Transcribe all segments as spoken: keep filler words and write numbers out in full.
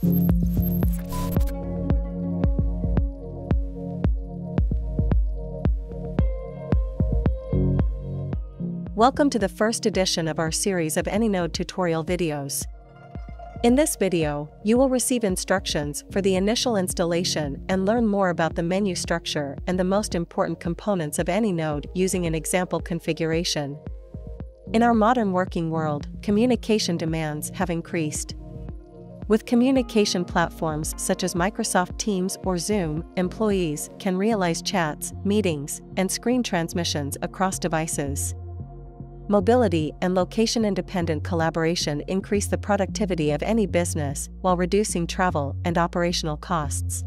Welcome to the first edition of our series of anynode tutorial videos. In this video, you will receive instructions for the initial installation and learn more about the menu structure and the most important components of anynode using an example configuration. In our modern working world, communication demands have increased. With communication platforms such as Microsoft Teams or Zoom, employees can realize chats, meetings, and screen transmissions across devices. Mobility and location-independent collaboration increase the productivity of any business while reducing travel and operational costs.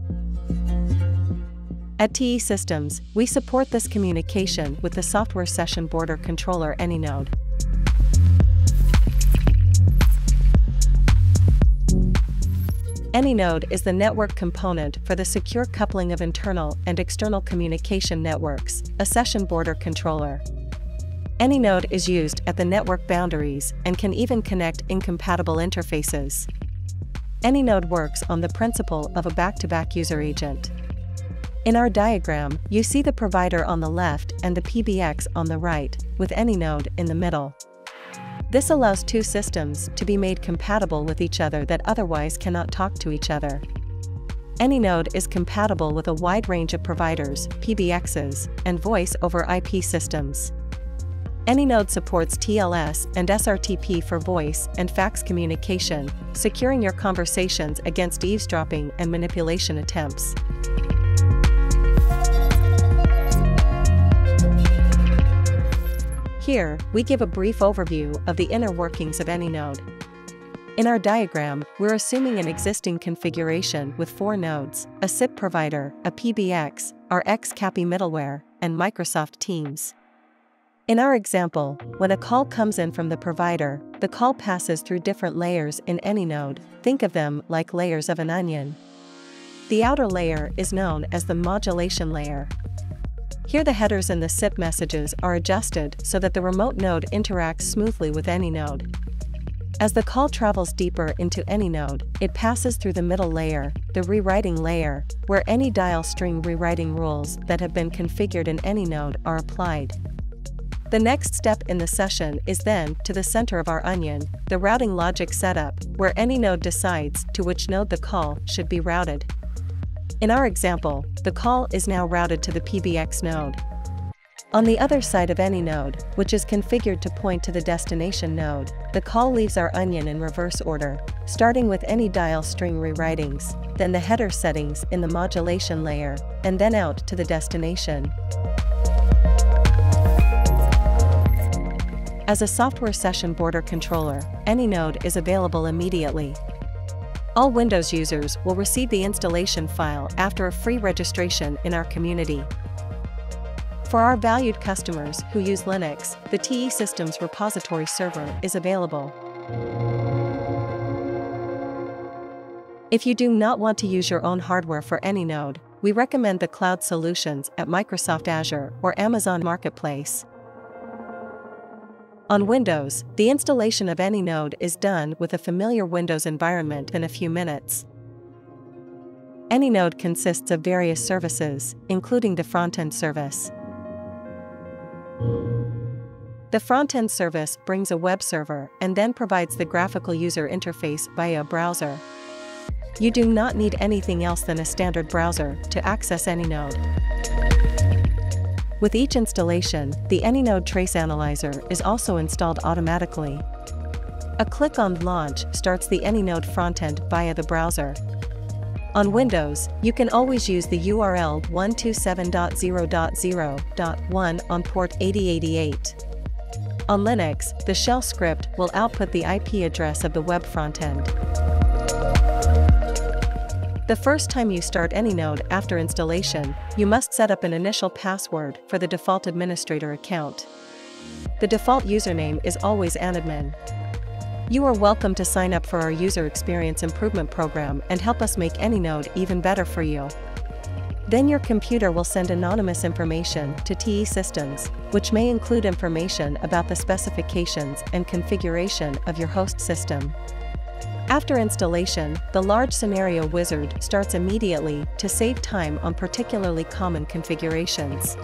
At T E Systems, we support this communication with the software session border controller anynode. Anynode is the network component for the secure coupling of internal and external communication networks, a session border controller. Anynode is used at the network boundaries and can even connect incompatible interfaces. Anynode works on the principle of a back-to-back user agent. In our diagram, you see the provider on the left and the P B X on the right, with anynode in the middle. This allows two systems to be made compatible with each other that otherwise cannot talk to each other. Anynode is compatible with a wide range of providers, P B Xs, and voice over I P systems. Anynode supports T L S and S R T P for voice and fax communication, securing your conversations against eavesdropping and manipulation attempts. Here, we give a brief overview of the inner workings of anynode. In our diagram, we're assuming an existing configuration with four nodes, a S I P provider, a P B X, our X CAPI middleware, and Microsoft Teams. In our example, when a call comes in from the provider, the call passes through different layers in anynode. Think of them like layers of an onion. The outer layer is known as the modulation layer. Here the headers in the S I P messages are adjusted so that the remote node interacts smoothly with anynode. As the call travels deeper into anynode, it passes through the middle layer, the rewriting layer, where any dial string rewriting rules that have been configured in anynode are applied. The next step in the session is then to the center of our onion, the routing logic setup, where anynode decides to which node the call should be routed. In our example, the call is now routed to the P B X node. On the other side of anynode, which is configured to point to the destination node, the call leaves our onion in reverse order, starting with any dial string rewritings, then the header settings in the modulation layer, and then out to the destination. As a software session border controller, anynode is available immediately. All Windows users will receive the installation file after a free registration in our community. For our valued customers who use Linux, the T E Systems repository server is available. If you do not want to use your own hardware for anynode, we recommend the cloud solutions at Microsoft Azure or Amazon Marketplace. On Windows, the installation of anynode is done with a familiar Windows environment in a few minutes. Anynode consists of various services, including the front-end service. The front-end service brings a web server and then provides the graphical user interface via a browser. You do not need anything else than a standard browser to access anynode. With each installation, the anynode trace analyzer is also installed automatically. A click on Launch starts the anynode frontend via the browser. On Windows, you can always use the U R L one twenty-seven dot zero dot zero dot one on port eighty eighty-eight. On Linux, the shell script will output the I P address of the web frontend. The first time you start anynode after installation, you must set up an initial password for the default administrator account. The default username is always anadmin. You are welcome to sign up for our user experience improvement program and help us make anynode even better for you. Then your computer will send anonymous information to T E Systems, which may include information about the specifications and configuration of your host system. After installation, the large scenario wizard starts immediately to save time on particularly common configurations.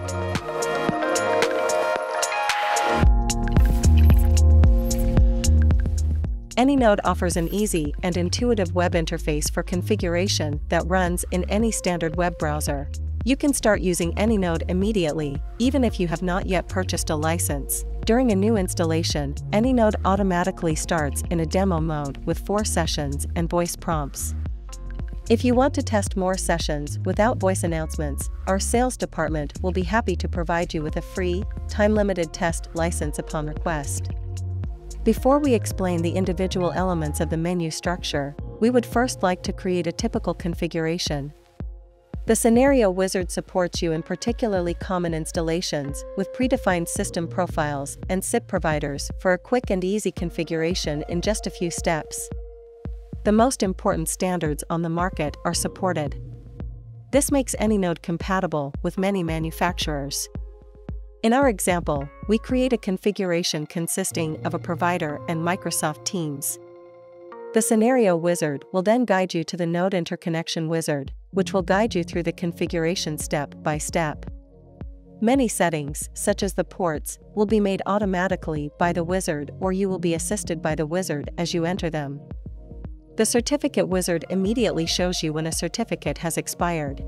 Anynode offers an easy and intuitive web interface for configuration that runs in any standard web browser. You can start using Anynode immediately, even if you have not yet purchased a license. During a new installation, Anynode automatically starts in a demo mode with four sessions and voice prompts. If you want to test more sessions without voice announcements, our sales department will be happy to provide you with a free, time-limited test license upon request. Before we explain the individual elements of the menu structure, we would first like to create a typical configuration. The Scenario Wizard supports you in particularly common installations with predefined system profiles and S I P providers for a quick and easy configuration in just a few steps. The most important standards on the market are supported. This makes Anynode compatible with many manufacturers. In our example, we create a configuration consisting of a provider and Microsoft Teams. The Scenario Wizard will then guide you to the Node Interconnection Wizard, which will guide you through the configuration step by step. Many settings, such as the ports, will be made automatically by the wizard, or you will be assisted by the wizard as you enter them. The Certificate Wizard immediately shows you when a certificate has expired.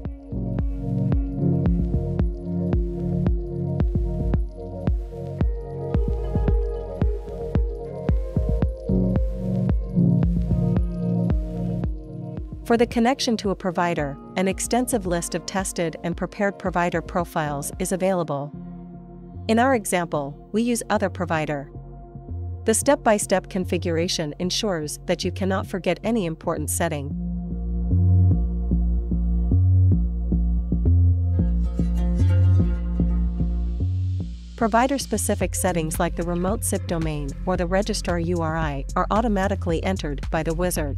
For the connection to a provider, an extensive list of tested and prepared provider profiles is available. In our example, we use Other Provider. The step-by-step configuration ensures that you cannot forget any important setting. Provider-specific settings like the remote S I P domain or the registrar U R I are automatically entered by the wizard.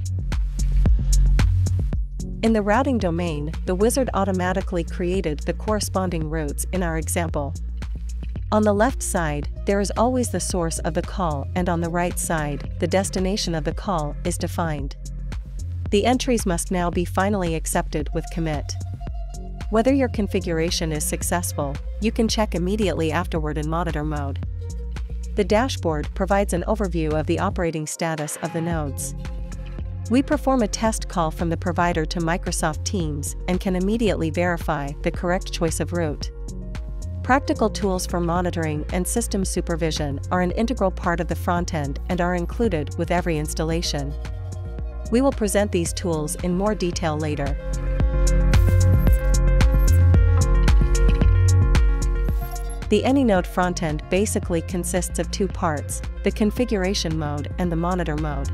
In the routing domain, the wizard automatically created the corresponding routes in our example. On the left side, there is always the source of the call, and on the right side, the destination of the call is defined. The entries must now be finally accepted with commit. Whether your configuration is successful, you can check immediately afterward in monitor mode. The dashboard provides an overview of the operating status of the nodes. We perform a test call from the provider to Microsoft Teams and can immediately verify the correct choice of route. Practical tools for monitoring and system supervision are an integral part of the front end and are included with every installation. We will present these tools in more detail later. The Anynode frontend basically consists of two parts, the configuration mode and the monitor mode.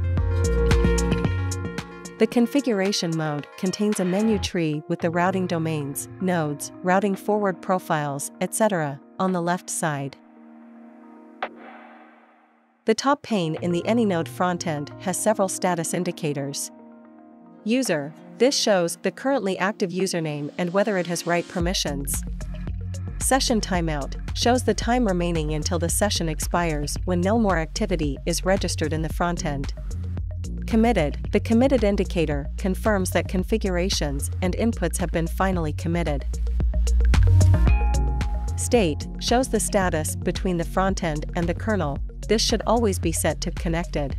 The configuration mode contains a menu tree with the routing domains, nodes, routing forward profiles, et cetera on the left side. The top pane in the Anynode frontend has several status indicators. User. This shows the currently active username and whether it has right permissions. Session timeout shows the time remaining until the session expires when no more activity is registered in the frontend. Committed. The committed indicator confirms that configurations and inputs have been finally committed. State shows the status between the frontend and the kernel. This should always be set to connected.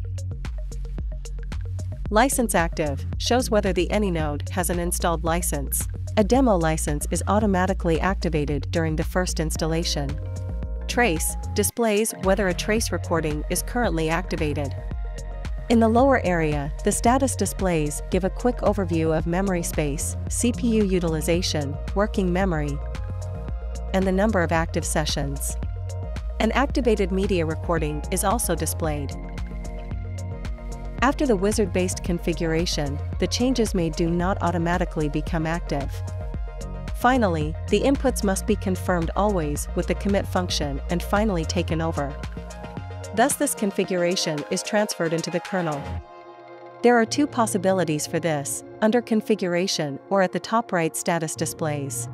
License active shows whether the Anynode has an installed license. A demo license is automatically activated during the first installation. Trace displays whether a trace recording is currently activated. In the lower area, the status displays give a quick overview of memory space, C P U utilization, working memory, and the number of active sessions. An activated media recording is also displayed. After the wizard-based configuration, the changes made do not automatically become active. Finally, the inputs must be confirmed always with the commit function and finally taken over. Thus, this configuration is transferred into the kernel. There are two possibilities for this, under configuration or at the top right status displays.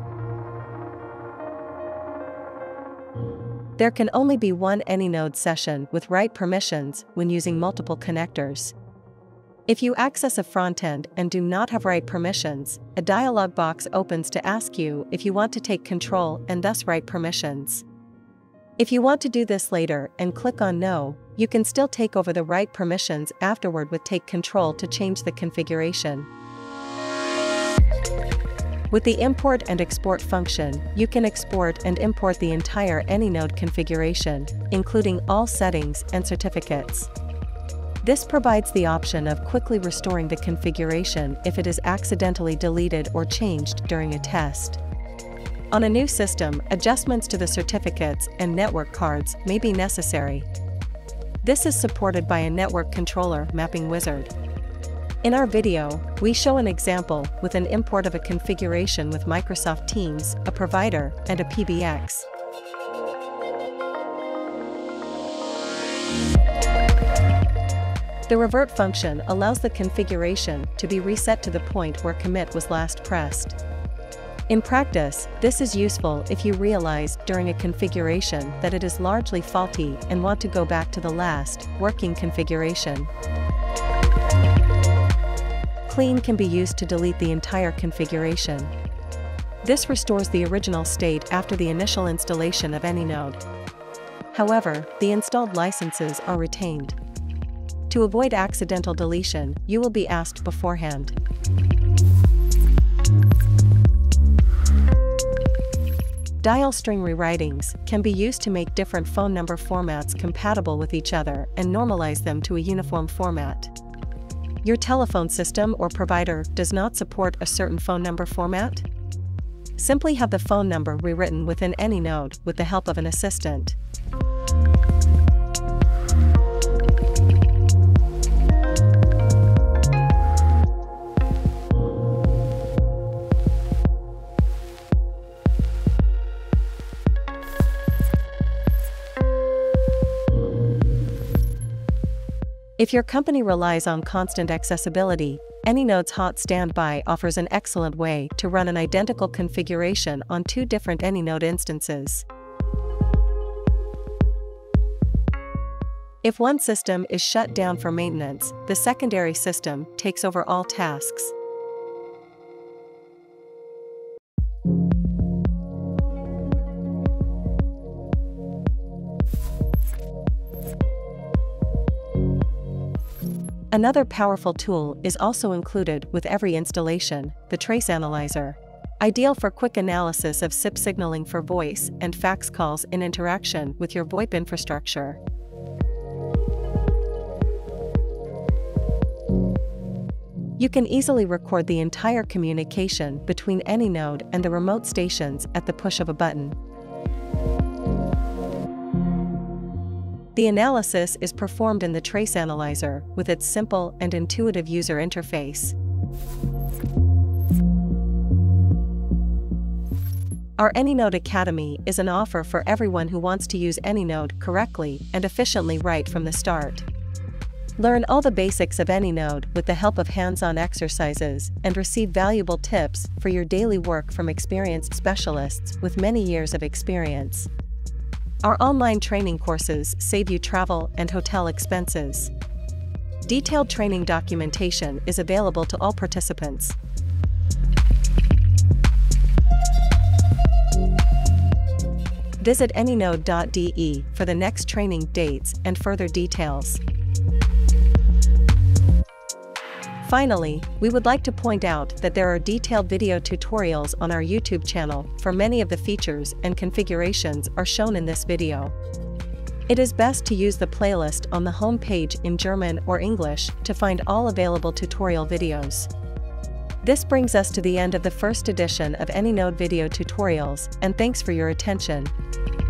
There can only be one Anynode session with write permissions when using multiple connectors. If you access a frontend and do not have right permissions, a dialog box opens to ask you if you want to take control and thus right permissions. If you want to do this later and click on No, you can still take over the right permissions afterward with Take Control to change the configuration. With the import and export function, you can export and import the entire anynode configuration, including all settings and certificates. This provides the option of quickly restoring the configuration if it is accidentally deleted or changed during a test. On a new system, adjustments to the certificates and network cards may be necessary. This is supported by a network controller mapping wizard. In our video, we show an example with an import of a configuration with Microsoft Teams, a provider, and a P B X. The revert function allows the configuration to be reset to the point where commit was last pressed. In practice, this is useful if you realize during a configuration that it is largely faulty and want to go back to the last working configuration. Clean can be used to delete the entire configuration. This restores the original state after the initial installation of anynode. However, the installed licenses are retained. To avoid accidental deletion, you will be asked beforehand. Dial string rewritings can be used to make different phone number formats compatible with each other and normalize them to a uniform format. Your telephone system or provider does not support a certain phone number format? Simply have the phone number rewritten within anynode with the help of an assistant. If your company relies on constant accessibility, Anynode's Hot Standby offers an excellent way to run an identical configuration on two different Anynode instances. If one system is shut down for maintenance, the secondary system takes over all tasks. Another powerful tool is also included with every installation, the Trace Analyzer. Ideal for quick analysis of S I P signaling for voice and fax calls in interaction with your VoIP infrastructure. You can easily record the entire communication between Anynode and the remote stations at the push of a button. The analysis is performed in the Trace Analyzer with its simple and intuitive user interface. Our Anynode Academy is an offer for everyone who wants to use Anynode correctly and efficiently right from the start. Learn all the basics of Anynode with the help of hands-on exercises and receive valuable tips for your daily work from experienced specialists with many years of experience. Our online training courses save you travel and hotel expenses. Detailed training documentation is available to all participants. Visit anynode dot d e for the next training dates and further details. Finally, we would like to point out that there are detailed video tutorials on our YouTube channel for many of the features and configurations are shown in this video. It is best to use the playlist on the home page in German or English to find all available tutorial videos. This brings us to the end of the first edition of Anynode video tutorials, and thanks for your attention.